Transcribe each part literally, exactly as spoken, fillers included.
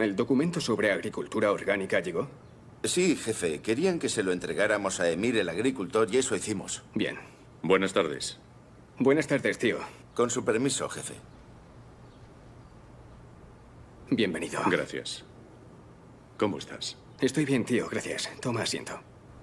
¿El documento sobre agricultura orgánica llegó? Sí, jefe. Querían que se lo entregáramos a Emir, el agricultor, y eso hicimos. Bien. Buenas tardes. Buenas tardes, tío. Con su permiso, jefe. Bienvenido. Gracias. ¿Cómo estás? Estoy bien, tío, gracias. Toma asiento.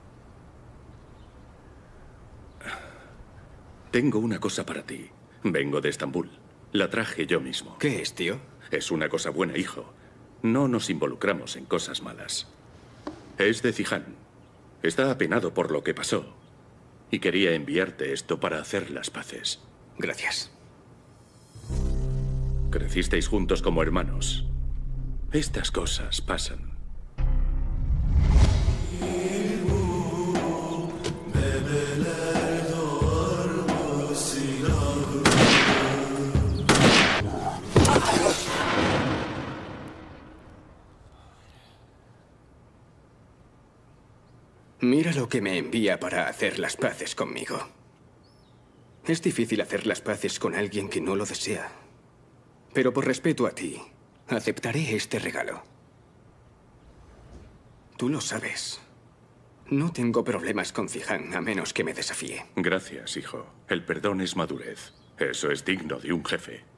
Tengo una cosa para ti. Vengo de Estambul. La traje yo mismo. ¿Qué es, tío? Es una cosa buena, hijo. No nos involucramos en cosas malas. Es de Zihan. Está apenado por lo que pasó. Y quería enviarte esto para hacer las paces. Gracias. Crecisteis juntos como hermanos. Estas cosas pasan. Mira lo que me envía para hacer las paces conmigo. Es difícil hacer las paces con alguien que no lo desea. Pero por respeto a ti, aceptaré este regalo. Tú lo sabes. No tengo problemas con Zihan a menos que me desafíe. Gracias, hijo. El perdón es madurez. Eso es digno de un jefe.